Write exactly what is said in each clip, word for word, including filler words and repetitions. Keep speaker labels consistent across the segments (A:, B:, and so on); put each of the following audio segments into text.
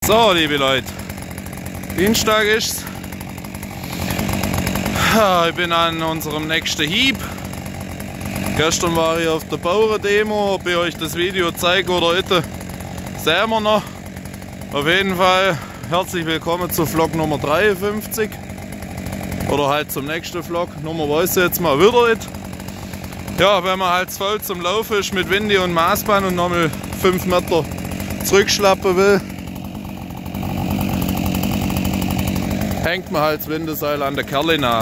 A: So, liebe Leute, Dienstag ist's. Ich bin an unserem nächsten Hieb. Gestern war ich auf der Bauern-Demo. Ob ich euch das Video zeige oder nicht, sehen wir noch. Auf jeden Fall herzlich willkommen zu Vlog Nummer dreiundfünfzig. Oder halt zum nächsten Vlog. Nummer weiß ich jetzt mal wieder nicht. Ja, wenn man halt voll zum Laufen ist mit Windy und Maßband und nochmal fünf Meter zurückschlappen will, hängt man halt das Windeseil an der Kerle nach.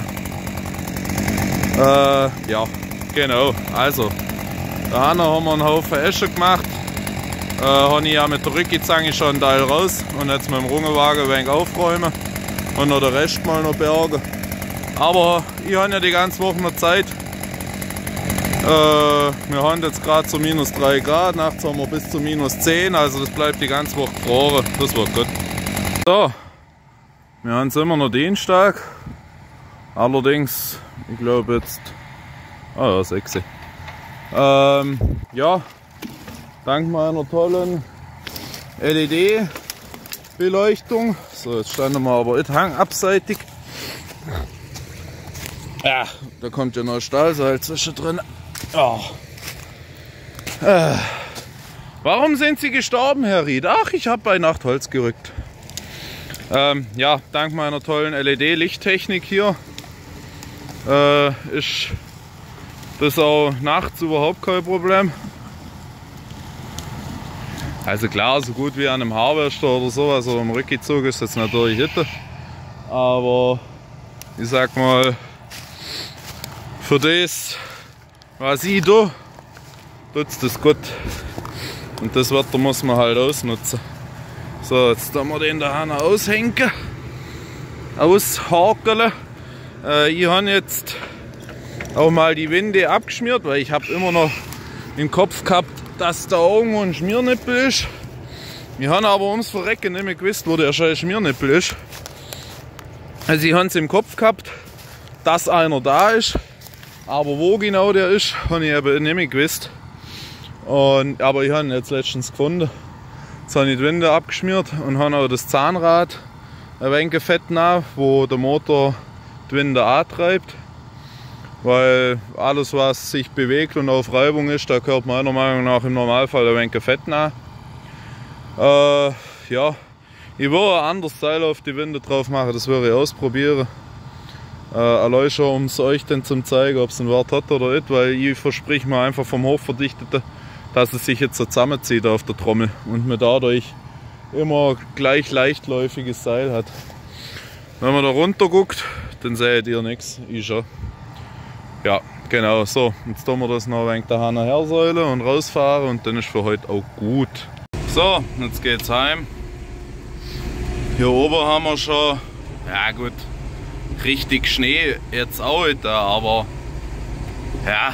A: Äh, ja, genau. Also, da haben wir einen Haufen Esche gemacht. Äh, habe ich ja mit der Rückgezange schon einen Teil raus und jetzt mit dem Rungenwagen ein wenig aufräumen und noch den Rest mal noch bergen. Aber ich habe ja die ganze Woche noch Zeit. Äh, wir haben jetzt gerade zu minus drei Grad, nachts haben wir bis zu minus zehn, also das bleibt die ganze Woche gefroren. Das wird gut. So. Wir haben es immer noch Dienstag, allerdings, ich glaube jetzt, ah ja, sechs. Ähm, ja, dank meiner tollen L E D-Beleuchtung, so jetzt standen wir aber nicht hangabseitig. Ja, da kommt ja noch Stahlseil zwischendrin. Oh. Äh. Warum sind Sie gestorben, Herr Ried? Ach, ich habe bei Nacht Holz gerückt. Ähm, ja, dank meiner tollen L E D-Lichttechnik hier äh, ist das auch nachts überhaupt kein Problem. Also klar, so gut wie an einem Haarwäscher oder sowas oder im Rückgezug ist das natürlich nicht. Aber ich sag mal, für das, was ich da, tut es das gut. Und das Wetter muss man halt ausnutzen. So, jetzt tun wir den da aushängen, aushakeln. Äh, ich habe jetzt auch mal die Winde abgeschmiert, weil ich habe immer noch im Kopf gehabt, dass da irgendwo ein Schmiernippel ist. Wir haben aber ums Verrecken nicht mehr gewusst, wo der scheiß Schmiernippel ist. Also ich habe es im Kopf gehabt, dass einer da ist, aber wo genau der ist, habe ich eben nicht mehr gewusst. Und, aber ich habe ihn jetzt letztens gefunden. Jetzt habe ich die Winde abgeschmiert und habe auch das Zahnrad ein wenig fett nach, wo der Motor die Winde antreibt. Weil alles, was sich bewegt und auf Reibung ist, da gehört meiner Meinung nach im Normalfall ein wenig fett nach. Äh, ja, ich würde ein anderes Teil auf die Winde drauf machen, das würde ich ausprobieren. Äh, allein schon, um es euch dann zu zeigen, ob es einen Wert hat oder nicht, weil ich verspreche mir einfach vom Hochverdichteten, dass es sich jetzt so zusammenzieht auf der Trommel und man dadurch immer gleich leichtläufiges Seil hat. Wenn man da runter guckt, dann seht ihr nichts, ich schon. Ja, genau, so, jetzt tun wir das noch ein wenig daheim hersäulen und rausfahren und dann ist für heute auch gut. So, jetzt geht's heim. Hier oben haben wir schon, ja gut, richtig Schnee jetzt auch nicht, aber ja,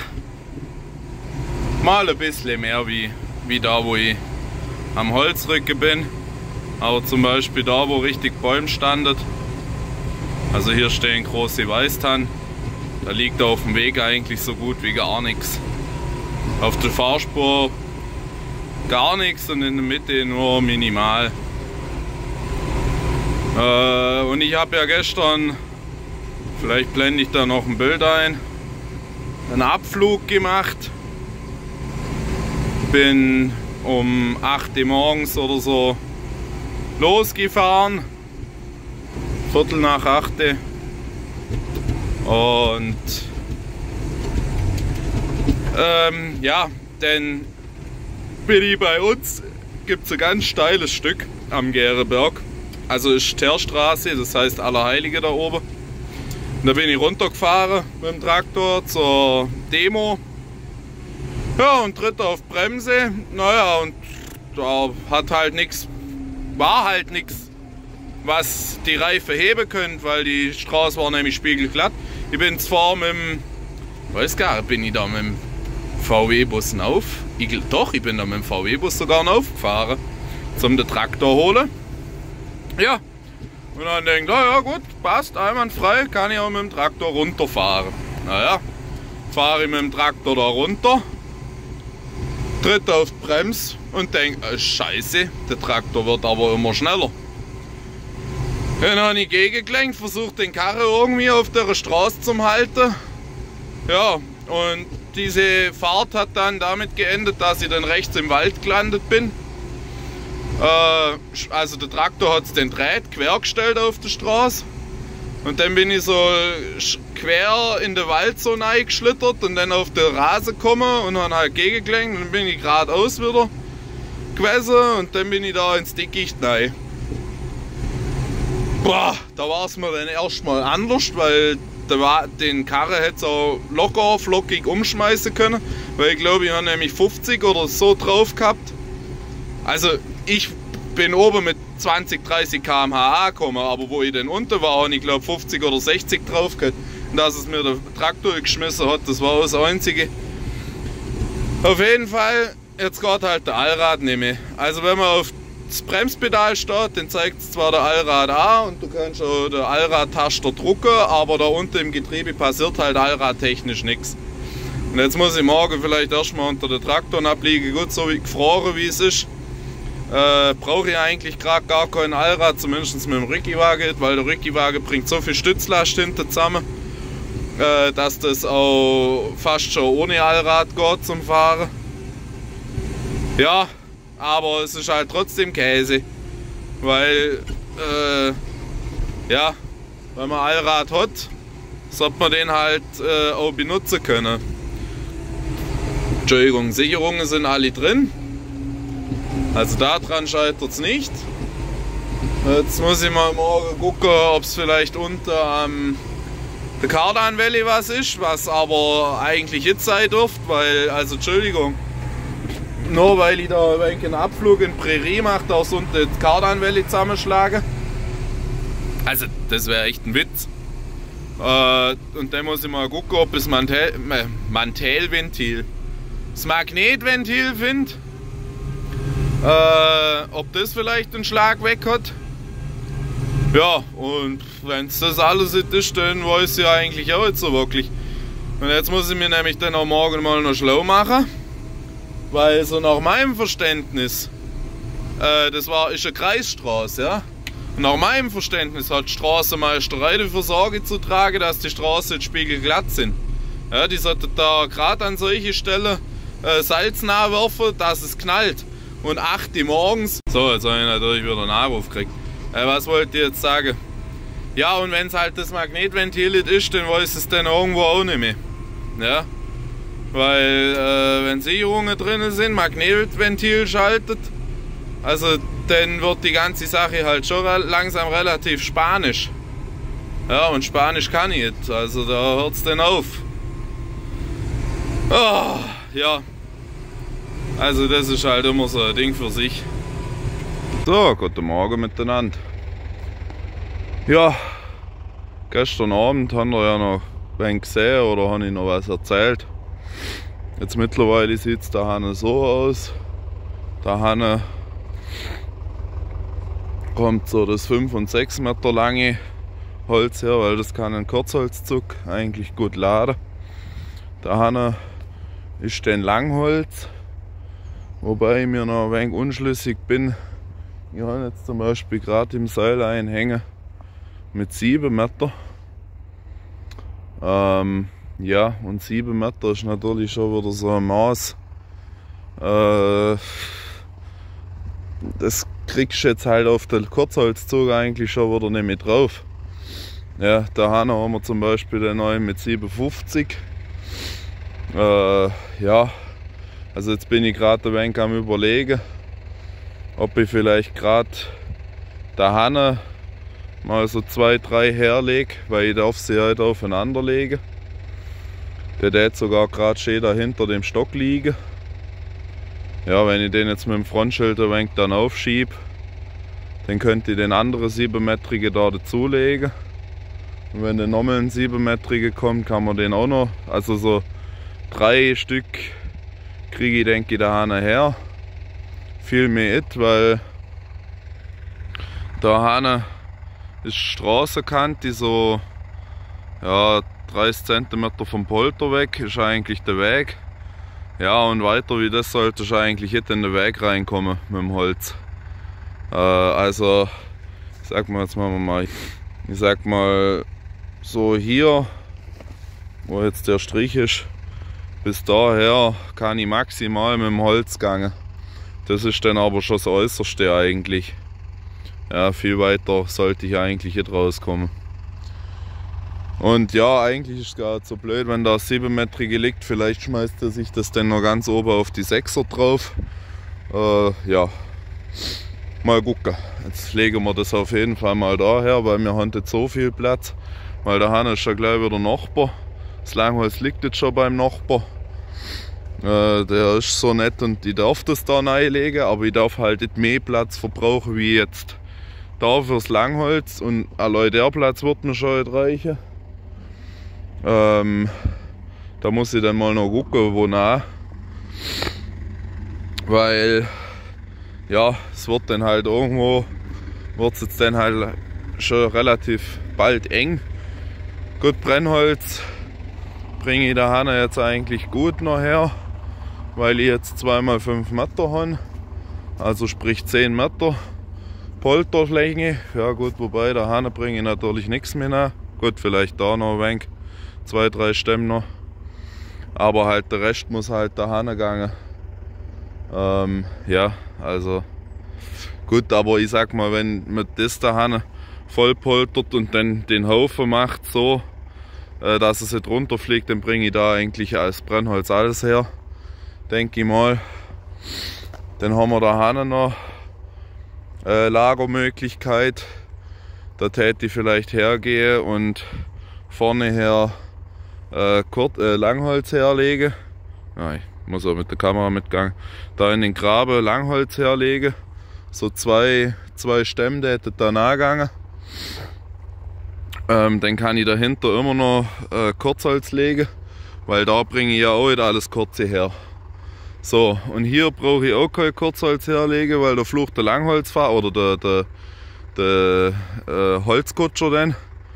A: mal ein bisschen mehr wie, wie da, wo ich am Holzrücken bin. Aber zum Beispiel da, wo richtig Bäume standen. Also hier stehen große Weißtannen. Da liegt auf dem Weg eigentlich so gut wie gar nichts. Auf der Fahrspur gar nichts und in der Mitte nur minimal. Äh, und ich habe ja gestern, vielleicht blende ich da noch ein Bild ein, einen Abflug gemacht. Bin um acht Uhr morgens oder so losgefahren, Viertel nach acht. Und ähm, ja, denn bin ich bei uns, gibt es ein ganz steiles Stück am Gäreberg. Also ist Teerstraße, das heißt Allerheilige da oben. Und da bin ich runtergefahren mit dem Traktor zur Demo. Ja, und tritt auf Bremse, naja, und da hat halt nichts, war halt nichts, was die Reifen heben könnte, weil die Straße war nämlich spiegelglatt. Ich bin zwar mit dem, weiß gar nicht, bin ich da mit dem V W-Bus auf? Ich, doch, ich bin da mit dem V W-Bus sogar noch aufgefahren, zum den Traktor holen. Ja, und dann denkt, naja gut, passt, einwandfrei, kann ich auch mit dem Traktor runterfahren. Naja, fahre ich mit dem Traktor da runter. tritt auf die Bremse und denkt, oh, Scheiße, der Traktor wird aber immer schneller. Dann habe ich gegengelenkt, versucht den Karre irgendwie auf der Straße zu halten. Ja, und diese Fahrt hat dann damit geendet, dass ich dann rechts im Wald gelandet bin. Äh, also der Traktor hat den Draht quergestellt auf der Straße. Und dann bin ich so quer in den Wald so reingeschlittert und dann auf den Rasen gekommen und habe halt gegengelenkt. Und dann bin ich geradeaus wieder gewesen und dann bin ich da ins Dickicht rein. Boah, da war es mir dann erstmal anders, weil der war, den Karre hätte es auch locker, flockig umschmeißen können, weil ich glaube, ich habe nämlich fünfzig oder so drauf gehabt. Also ich bin oben mit zwanzig, dreißig Kilometer pro Stunde angekommen, aber wo ich dann unten war, habe ich glaube fünfzig oder sechzig drauf gehabt. Und dass es mir der Traktor geschmissen hat, das war das Einzige. Auf jeden Fall, jetzt geht halt der Allrad nicht mehr. Also wenn man auf das Bremspedal steht, dann zeigt es zwar der Allrad an und du kannst auch den Allradtaster drucken, aber da unten im Getriebe passiert halt allradtechnisch nichts. Und jetzt muss ich morgen vielleicht erstmal unter den Traktor abliegen. Gut, so wie gefroren wie es ist, äh, brauche ich eigentlich gerade gar keinen Allrad, zumindest mit dem Rückiwagen, weil der Rückiwagen bringt so viel Stützlast hinten zusammen, äh, dass das auch fast schon ohne Allrad geht zum Fahren. Ja, aber es ist halt trotzdem Käse, weil, äh, ja, wenn man Allrad hat, sollte man den halt äh, auch benutzen können. Entschuldigung, Sicherungen sind alle drin, also daran scheitert es nicht. Jetzt muss ich mal morgen gucken, ob es vielleicht unter am ähm, Kardan Valley was ist, was aber eigentlich jetzt sein dürfte, weil, also Entschuldigung, nur weil ich da einen Abflug in Prärie mache, da so das Kardan Valley zusammenschlagen. Also das wäre echt ein Witz. Äh, und dann muss ich mal gucken, ob das Mantel, äh, Mantelventil, das Magnetventil finde, äh, ob das vielleicht einen Schlag weg hat. Ja, und wenn es das alles ist, dann weiß ich ja eigentlich auch nicht so wirklich. Und jetzt muss ich mir nämlich dann auch morgen mal noch schlau machen. Weil so nach meinem Verständnis, äh, das war, ist eine Kreisstraße, ja. Und nach meinem Verständnis hat die Straßenmeisterei dafür Sorge zu tragen, dass die Straßen jetzt spiegelglatt sind. Ja, die sollte da gerade an solche Stellen äh, Salz nachwerfen, dass es knallt. Und acht Uhr morgens. So, jetzt habe ich natürlich wieder einen Anruf gekriegt. Äh, was wollte ich jetzt sagen? Ja, und wenn es halt das Magnetventil ist, dann weiß es dann irgendwo auch nicht mehr. Ja. Weil äh, wenn Sicherungen drin sind, Magnetventil schaltet, also dann wird die ganze Sache halt schon langsam relativ spanisch. Ja, und Spanisch kann ich nicht, also da hört es dann auf. Oh, ja, also das ist halt immer so ein Ding für sich. So, guten Morgen miteinander. Ja, gestern Abend haben wir ja noch wen gesehen oder habe ich noch was erzählt. Jetzt mittlerweile sieht es da Hanne so aus. Da Hanne kommt so das fünf und sechs Meter lange Holz her, weil das kann ein Kurzholzzug eigentlich gut laden. Da Hanne ist den Langholz, wobei ich mir noch ein wenig unschlüssig bin. Ich habe jetzt zum Beispiel gerade im Seil einhängen mit sieben Meter. Ähm, Ja, und sieben Meter ist natürlich schon wieder so ein Maß. Äh, das kriegst du jetzt halt auf den Kurzholzzug eigentlich schon wieder nicht mehr drauf. Ja, da haben wir zum Beispiel den neuen mit siebenundfünfzig. Äh, ja, also jetzt bin ich gerade ein wenig am Überlegen, ob ich vielleicht gerade da Hanne mal so zwei, drei herlege, weil ich darf sie halt aufeinander legen. Der wird sogar gerade schön dahinter dem Stock liegen. Ja, wenn ich den jetzt mit dem Frontschild ein wenig dann aufschiebe, dann könnte ich den anderen siebenmetrigen da dazulegen. Und wenn der nochmal ein siebenmetriger kommt, kann man den auch noch, also so drei Stück kriege ich, denke ich, da her. Viel mehr nicht, weil da Hanne ist Straßenkante, so ja, dreißig Zentimeter vom Polter weg, ist eigentlich der Weg. Ja, und weiter wie das sollte ich eigentlich nicht in den Weg reinkommen mit dem Holz. Äh, also, ich sag mal, jetzt machen wir mal, ich sag mal, so hier, wo jetzt der Strich ist, bis daher kann ich maximal mit dem Holz gehen. Das ist dann aber schon das Äußerste eigentlich. Ja, viel weiter sollte ich eigentlich nicht rauskommen. Und ja, eigentlich ist es gar nicht so blöd, wenn da siebenmetrige liegt. Vielleicht schmeißt er sich das dann noch ganz oben auf die Sechser drauf. Äh, ja, mal gucken. Jetzt legen wir das auf jeden Fall mal daher, weil wir haben nicht so viel Platz. Weil der Hanne ist ja gleich wieder Nachbar. Das Langholz liegt jetzt schon beim Nachbar. Äh, der ist so nett und ich darf das da reinlegen, aber ich darf halt nicht mehr Platz verbrauchen wie jetzt da fürs Langholz. Und allein der Platz wird mir schon nicht reichen. Ähm, da muss ich dann mal noch gucken, wo nah. Weil, ja, es wird dann halt irgendwo, wird es jetzt dann halt schon relativ bald eng. Gut, Brennholz bringe ich der Hanne jetzt eigentlich gut noch her, weil ich jetzt zwei mal fünf Meter habe. Also sprich zehn Meter Polterlänge. Ja gut, wobei der Hanne bringe ich natürlich nichts mehr nach. Gut, vielleicht da noch ein wenig. Zwei, drei Stämme noch. Aber halt der Rest muss halt der Hanne gehen. Ähm, ja, also gut, aber ich sag mal, wenn man das der Hanne voll poltert und dann den Haufen macht so, äh, dass es nicht runterfliegt, dann bringe ich da eigentlich als Brennholz alles her. Denke ich mal. Dann haben wir da Hanne noch äh, Lagermöglichkeit. Da täte ich vielleicht hergehen und vorne her Äh, Kurt, äh, Langholz herlege. Ja, ich muss auch mit der Kamera mitgehen. Da in den Graben Langholz herlege. So zwei, zwei Stämme, die hätten da nachgegangen. Ähm, dann kann ich dahinter immer noch äh, Kurzholz legen, weil da bringe ich ja auch wieder alles Kurze her. So, und hier brauche ich auch kein Kurzholz herlegen, weil der Fluch der Langholzfahrer oder der, der, der äh, Holzkutscher dann.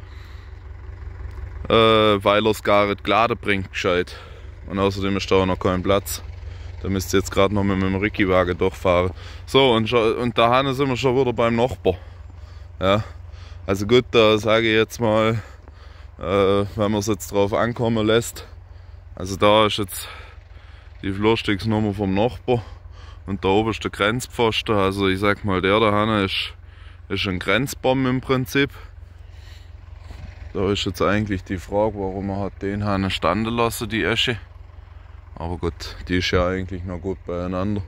A: Äh, weil er es gar nicht geladen bringt, gescheit. Und außerdem ist da auch noch kein Platz. Da müsst ihr jetzt gerade noch mit dem Ricky-Wagen durchfahren. So, und, und da sind wir schon wieder beim Nachbar. Ja, also gut, da sage ich jetzt mal, äh, wenn man es jetzt drauf ankommen lässt. Also da ist jetzt die Flurstücksnummer vom Nachbar. Und da oben ist der Grenzpfosten. Also ich sag mal, der da hinten ist, ist ein Grenzbaum im Prinzip. Da ist jetzt eigentlich die Frage, warum man hat den Hahn standen lassen, die Esche. Aber gut, die ist ja eigentlich noch gut beieinander.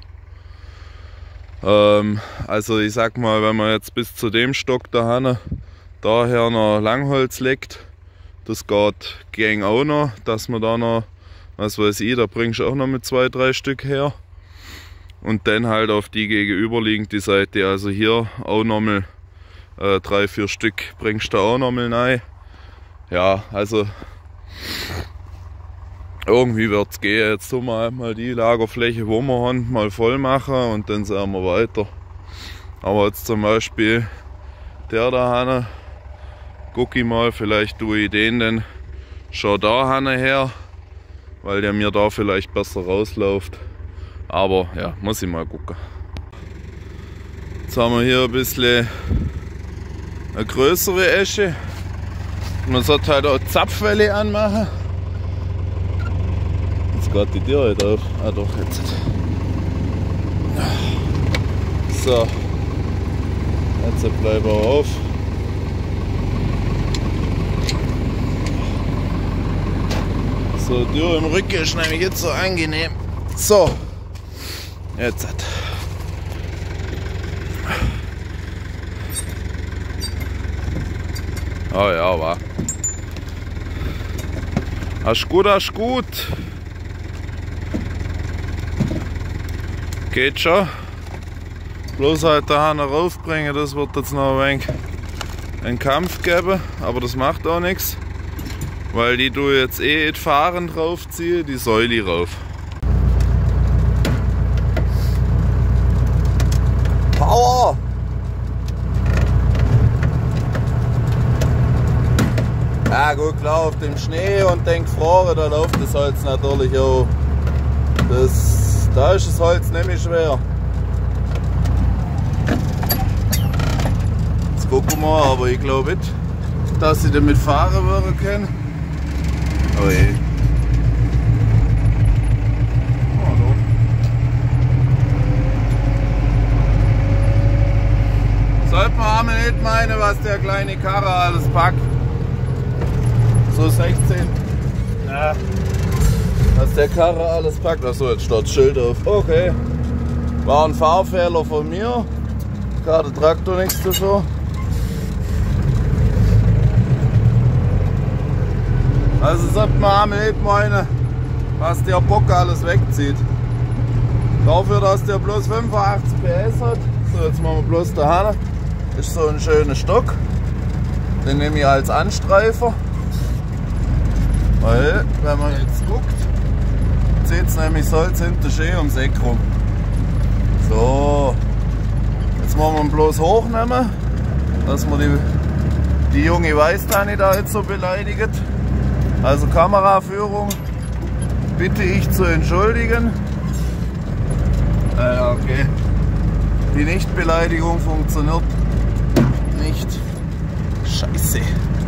A: Ähm, also ich sag mal, wenn man jetzt bis zu dem Stock der Hahn daher noch Langholz legt, das geht gegen auch noch, dass man da noch, was weiß ich, da bringst du auch noch mit zwei, drei Stück her. Und dann halt auf die gegenüberliegende Seite, also hier auch nochmal äh, drei, vier Stück bringst du auch nochmal rein. Ja, also irgendwie wird es gehen. Jetzt tun wir halt mal die Lagerfläche, wo wir haben, mal voll machen und dann sehen wir weiter. Aber jetzt zum Beispiel der da hinten, guck ich mal, vielleicht tue ich den dann schon da hinten her, weil der mir da vielleicht besser rausläuft. Aber ja, muss ich mal gucken. Jetzt haben wir hier ein bisschen eine größere Esche. Man sollte halt auch Zapfwelle anmachen. Jetzt geht die Tür nicht auf. Ah doch, jetzt. So. Jetzt bleiben wir auf. So, die Tür im Rücken ist nämlich jetzt so angenehm. So. Jetzt. Oh ja, war. Hast gut, hast gut. Geht schon. Bloß halt da Hahn raufbringen, das wird jetzt noch ein wenig einen Kampf geben, aber das macht auch nichts. Weil die du jetzt eh nicht fahren draufziehe, die Säule rauf. Power! Ja gut, klar, auf dem Schnee und den Gefroren, da läuft das Holz natürlich auch Das, da ist das Holz nämlich schwer. Jetzt gucken wir, aber ich glaube nicht, dass sie damit fahren würden können. Oh je. Oh, sollte man aber nicht meinen, was der kleine Karre alles packt. So sechzehn. Ja. Was der Karre alles packt. Achso, jetzt steht das Schild auf. Okay. War ein Fahrfehler von mir. Hat der Traktor nichts dafür. Also sollte man nicht meinen, was der Bock alles wegzieht. Dafür, dass der bloß fünfundachtzig P S hat. So, jetzt machen wir bloß da hin. Ist so ein schöner Stock. Den nehme ich als Anstreifer. Weil, wenn man jetzt guckt, sieht es nämlich so hinten schön ums Eck rum. So, jetzt wollen wir ihn bloß hochnehmen, dass man die, die junge Weißtanne da jetzt so beleidigt. Also Kameraführung bitte ich zu entschuldigen. Äh, okay. Die Nichtbeleidigung funktioniert nicht. Scheiße.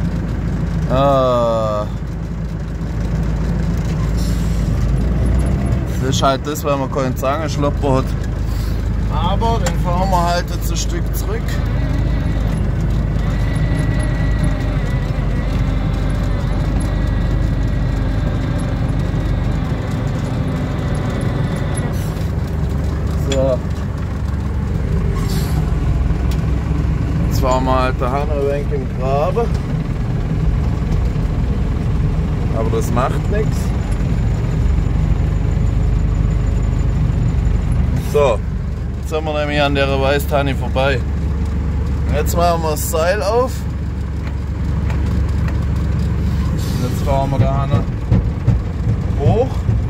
A: Ah. Das ist halt das, weil man keinen Zangenschlopper hat. Aber den fahren wir halt jetzt ein Stück zurück. So. Jetzt fahren wir halt da ein wenig im Graben. Aber das macht nichts. So, jetzt sind wir nämlich an der Weißtanne vorbei. Jetzt machen wir das Seil auf. Und jetzt fahren wir da hoch,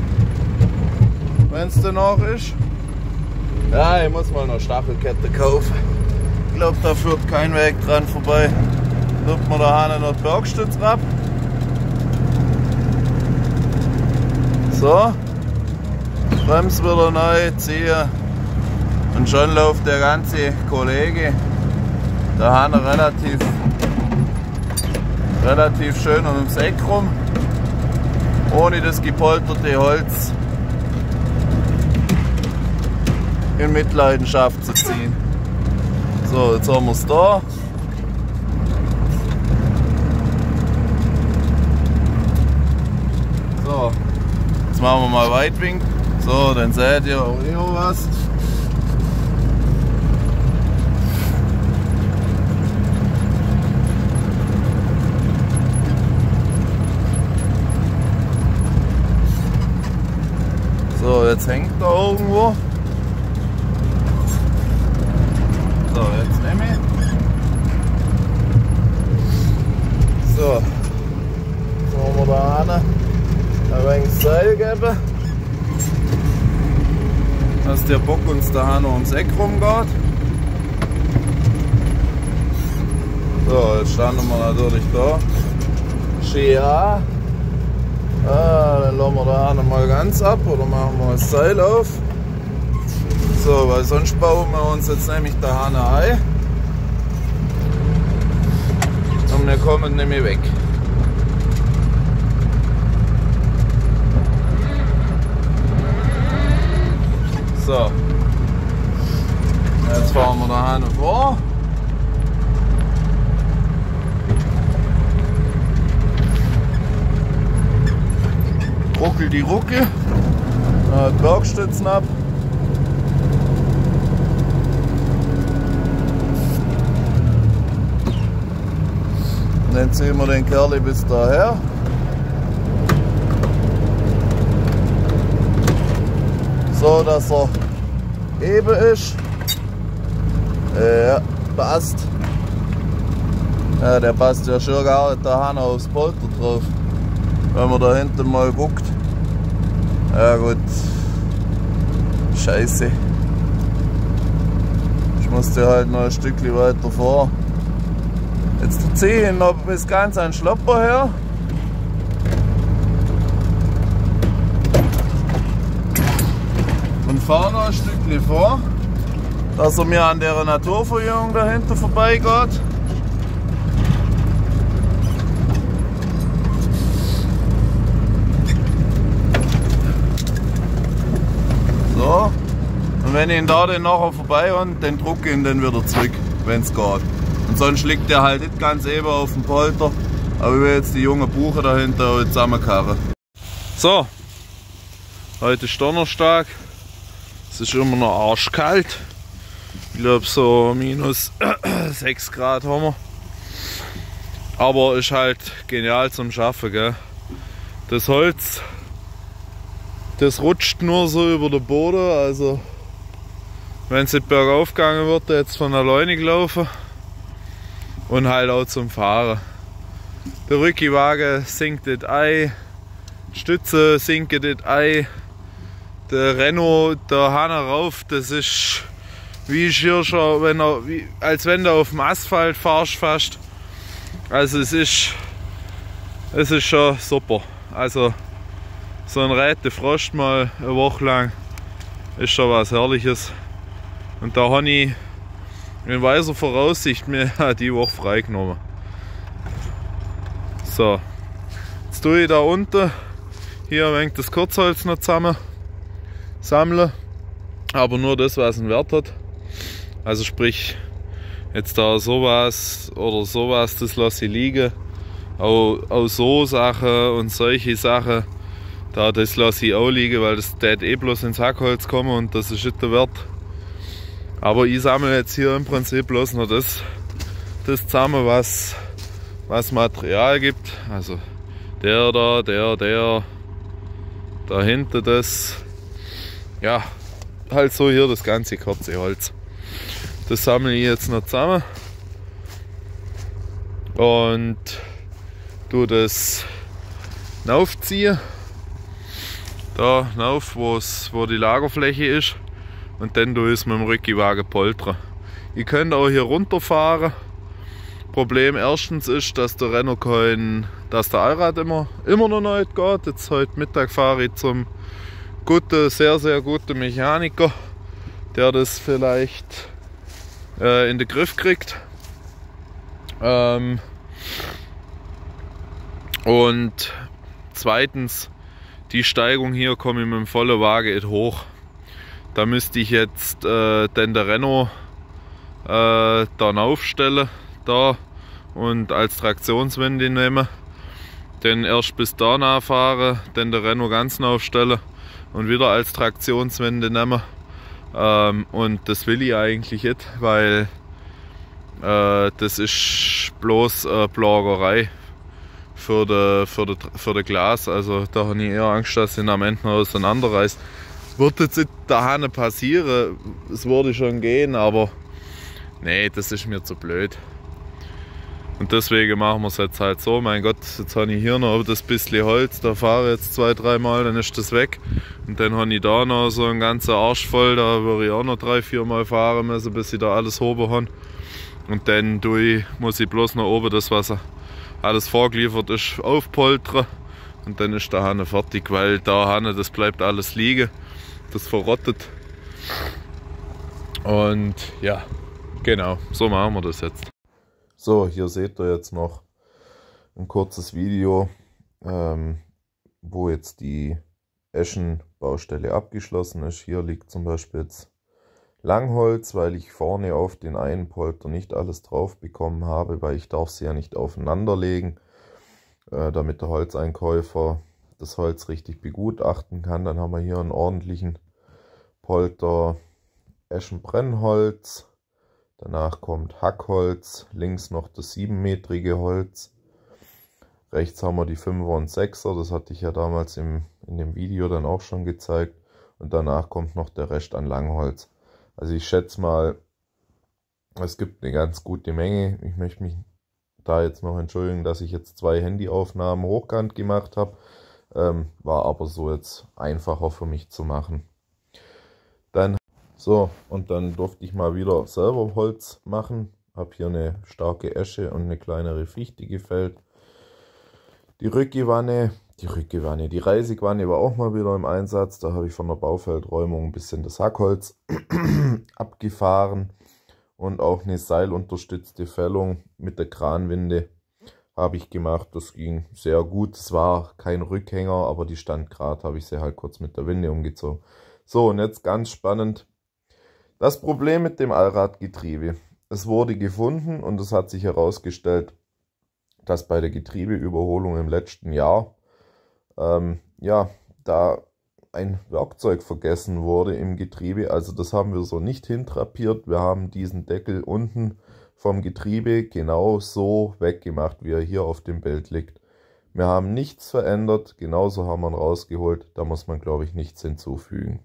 A: wenn es denn noch ist. Ja, ich muss mal noch Stachelkette kaufen. Ich glaube, da führt kein Weg dran vorbei. Tut man da noch die Bergstütze ab. So. Brems wieder neu ziehen und schon läuft der ganze Kollege da Hanne relativ, relativ schön ums Eck rum, ohne das gepolterte Holz in Mitleidenschaft zu ziehen. So, jetzt haben wir es da. So, jetzt machen wir mal Weitwinkel. So, dann seht ihr auch hier was. So, jetzt hängt da irgendwo. So, jetzt nehme ich. So, jetzt wollen wir da hin ein wenig Seil geben, dass der Bock uns da noch ums Eck rumgeht. So, jetzt standen wir natürlich da. Schön an. Ah, dann lassen wir da mal ganz ab oder machen wir das Seil auf. So, weil sonst bauen wir uns jetzt nämlich da ein. Und wir kommen nämlich weg. So, jetzt fahren wir da hin vor. Ruckel die Rucke, die Bergstützen ab. Und dann ziehen wir den Kerl bis daher. So, dass er eben ist. Ja, passt. Ja, der passt ja schon gar nicht da aufs Polter drauf. Wenn man da hinten mal guckt. Ja gut. Scheiße. Ich musste halt noch ein Stückchen weiter vor. Jetzt ziehe ich noch bis ganz an den Schlopper her. fahre noch ein Stückchen vor, dass er mir an der Naturverjüngung dahinter vorbeigeht. So, und wenn ich ihn da dann nachher vorbei und dann drucke ich ihn dann wieder zurück, wenn es geht. Und sonst liegt der halt nicht ganz eben auf dem Polter, aber ich will jetzt die jungen Buchen dahinter zusammenkarren. So, heute ist Donnerstag, es ist immer noch arschkalt. Ich glaube so minus sechs Grad haben wir. Aber ist halt genial zum Schaffen, gell? Das Holz, das rutscht nur so über den Boden, also wenn es nicht bergauf gegangen wird, jetzt von alleine gelaufen. Und halt auch zum Fahren. Der Rückenwagen sinkt das Ei, die Stütze sinken das Ei, der Renault, der Hahn rauf, das ist wie ich hier schon, wenn er, wie, als wenn du auf dem Asphalt fahrst fast. Also es ist, es ist schon super. Also so ein Räte Frost mal eine Woche lang ist schon was Herrliches. Und da habe ich in weiser Voraussicht mir die Woche freigenommen. So, jetzt tue ich da unten hier ein wenig das Kurzholz noch zusammen sammeln, aber nur das, was einen Wert hat. Also sprich, jetzt da sowas oder sowas, das lasse ich liegen. Auch, auch so Sachen und solche Sachen, da das lasse ich auch liegen, weil das tät eh bloß ins Hackholz kommen und das ist nicht der Wert. Aber ich sammle jetzt hier im Prinzip bloß noch das, das zusammen, was, was Material gibt. Also der da, der, der, dahinter das. Ja, halt so hier das ganze kurze Holz. Das sammle ich jetzt noch zusammen und tue das aufziehen. Da rauf, wo die Lagerfläche ist. Und dann tue ich es mit dem Rückenwagen poltern. Ich könnte auch hier runterfahren. Problem erstens ist, dass der Renault kein, dass der Allrad immer, immer noch nicht geht. Jetzt heute Mittag fahre ich zum guten, sehr sehr guten Mechaniker, der das vielleicht äh, in den Griff kriegt. Ähm, und zweitens, die Steigung hier komme ich mit dem vollen Wagen nicht hoch. Da müsste ich jetzt äh, dann der Renault äh, dann aufstellen da und als Traktionswende nehmen. Dann erst bis da nachfahren, dann der Renault ganz aufstellen und wieder als Traktionswende nehmen. Ähm, und das will ich eigentlich nicht, weil äh, das ist bloß äh, Plagerei für das für de, für de Glas. Also da habe ich eher Angst, dass ich ihn am Ende noch auseinanderreißt. Wird jetzt nicht daheim passieren, es würde schon gehen, aber nee, das ist mir zu blöd. Und deswegen machen wir es jetzt halt so. Mein Gott, jetzt habe ich hier noch das bisschen Holz, da fahre ich jetzt zwei, drei Mal, dann ist das weg. Und dann habe ich da noch so einen ganzen Arsch voll, da würde ich auch noch drei, vier Mal fahren müssen, bis ich da alles oben habe. Und dann tue ich, muss ich bloß noch oben das, was alles vorgeliefert ist, aufpoltern. Und dann ist der Hahn fertig, weil da Hahn, das bleibt alles liegen. Das verrottet. Und ja, genau, so machen wir das jetzt. So, hier seht ihr jetzt noch ein kurzes Video, ähm, wo jetzt die Eschenbaustelle abgeschlossen ist. Hier liegt zum Beispiel jetzt Langholz, weil ich vorne auf den einen Polter nicht alles drauf bekommen habe, weil ich darf sie ja nicht aufeinander legen, äh, damit der Holzeinkäufer das Holz richtig begutachten kann. Dann haben wir hier einen ordentlichen Polter Eschenbrennholz. Danach kommt Hackholz, links noch das siebenmetrige Holz. Rechts haben wir die fünfer und sechser, das hatte ich ja damals im, in dem Video dann auch schon gezeigt. Und danach kommt noch der Rest an Langholz. Also ich schätze mal, es gibt eine ganz gute Menge. Ich möchte mich da jetzt noch entschuldigen, dass ich jetzt zwei Handyaufnahmen hochkant gemacht habe. Ähm, war aber so jetzt einfacher für mich zu machen. Dann so, und dann durfte ich mal wieder selber Holz machen. Habe hier eine starke Esche und eine kleinere Fichte gefällt. Die Rückenwanne,
B: die Rückgewanne. Die Reisigwanne war auch mal wieder im Einsatz. Da habe ich von der Baufeldräumung ein bisschen das Hackholz abgefahren und auch eine seilunterstützte Fällung mit der Kranwinde habe ich gemacht. Das ging sehr gut. Es war kein Rückhänger, aber die stand gerade, habe ich sie halt kurz mit der Winde umgezogen. So, und jetzt ganz spannend. Das Problem mit dem Allradgetriebe. Es wurde gefunden und es hat sich herausgestellt, dass bei der Getriebeüberholung im letzten Jahr ähm, ja, da ein Werkzeug vergessen wurde im Getriebe. Also das haben wir so nicht hintrapiert. Wir haben diesen Deckel unten vom Getriebe genau so weggemacht, wie er hier auf dem Bild liegt. Wir haben nichts verändert, genauso haben wir ihn rausgeholt. Da muss man, glaube ich, nichts hinzufügen.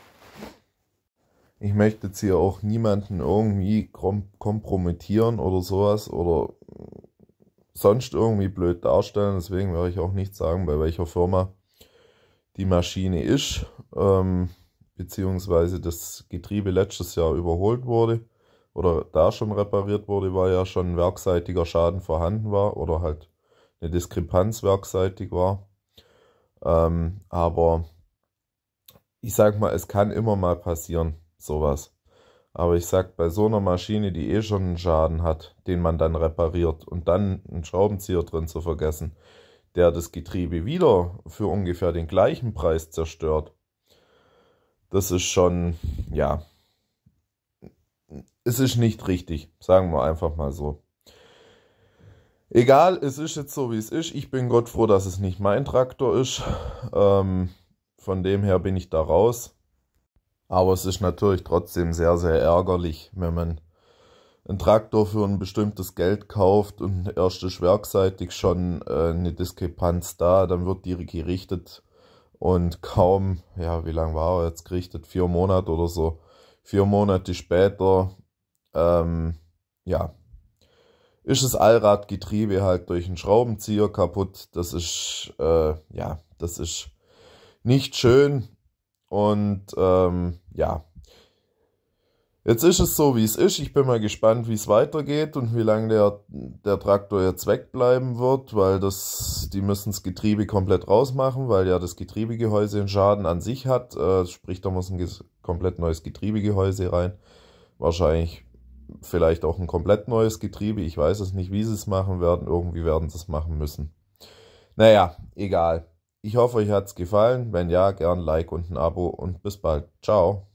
B: Ich möchte jetzt hier auch niemanden irgendwie kompromittieren oder sowas oder sonst irgendwie blöd darstellen. Deswegen werde ich auch nicht sagen, bei welcher Firma die Maschine ist, ähm, beziehungsweise das Getriebe letztes Jahr überholt wurde oder da schon repariert wurde, weil ja schon werkseitiger Schaden vorhanden war oder halt eine Diskrepanz werkseitig war. Ähm, aber ich sag mal, es kann immer mal passieren, sowas. Aber ich sag, bei so einer Maschine, die eh schon einen Schaden hat, den man dann repariert und dann einen Schraubenzieher drin zu vergessen, der das Getriebe wieder für ungefähr den gleichen Preis zerstört, das ist schon, ja, es ist nicht richtig, sagen wir einfach mal so. Egal, es ist jetzt so, wie es ist. Ich bin Gott froh, dass es nicht mein Traktor ist. Ähm, von dem her bin ich da raus. Aber es ist natürlich trotzdem sehr, sehr ärgerlich, wenn man einen Traktor für ein bestimmtes Geld kauft und erst ist werkseitig schon äh, eine Diskrepanz da, dann wird die gerichtet und kaum, ja, wie lange war er jetzt gerichtet? Vier Monate oder so. Vier Monate später, ähm, ja, ist das Allradgetriebe halt durch einen Schraubenzieher kaputt. Das ist, äh, ja, das ist nicht schön. Und ähm, ja, jetzt ist es so, wie es ist. Ich bin mal gespannt, wie es weitergeht und wie lange der, der Traktor jetzt wegbleiben wird, weil das, die müssen das Getriebe komplett rausmachen, weil ja das Getriebegehäuse einen Schaden an sich hat. Äh, sprich, da muss ein komplett neues Getriebegehäuse rein. Wahrscheinlich vielleicht auch ein komplett neues Getriebe. Ich weiß es nicht, wie sie es machen werden. Irgendwie werden sie es machen müssen. Naja, egal. Ich hoffe, euch hat es gefallen. Wenn ja, gern Like und ein Abo und bis bald. Ciao.